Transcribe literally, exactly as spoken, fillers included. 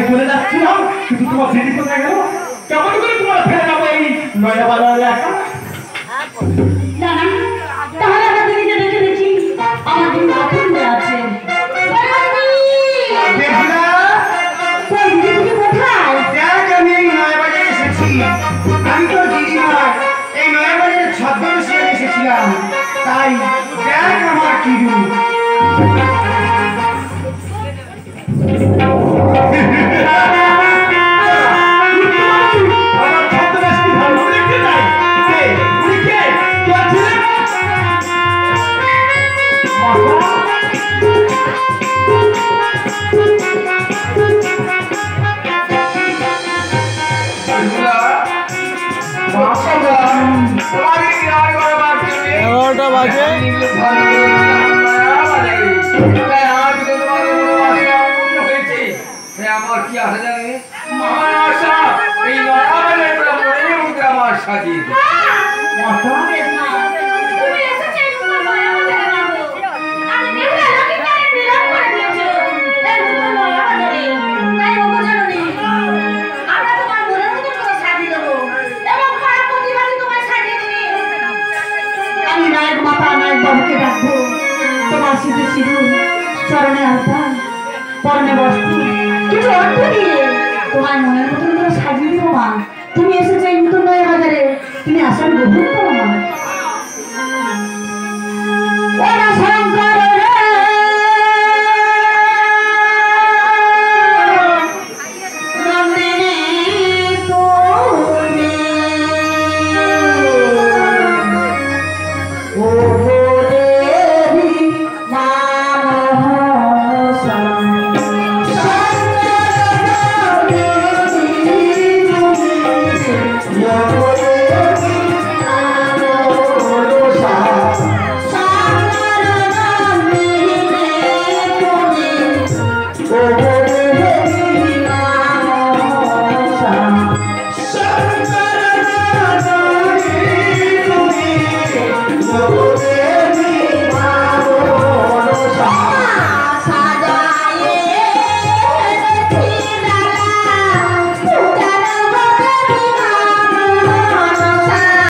জায়গায় চলে যাচ্ছিলাম, কিন্তু তোমার স্মৃতি কোথায় গেল? কেমন করে তোমার ফেলে যাবো এই নয়া বাজার একা? তাহলে আমরা দুজনে দেখে দেখি আমার দিন পছন্দ আছে। আমি তো দিদি নয়, এই নয়া বাজারের ছদ্মবেশে এসেছিলাম, তাই দেখ আমার কি রূপ। এগারোটা বাজে আমার কি আসা জানে আমার আশা এই আমার সাজিয়ে তোমার সিঁদুর সিঁদুর চরণে আলতা পরনে বস্ত্র কিছু অর্থ দিয়ে তোমার মনের মতন করে সাজিয়ে দেবো।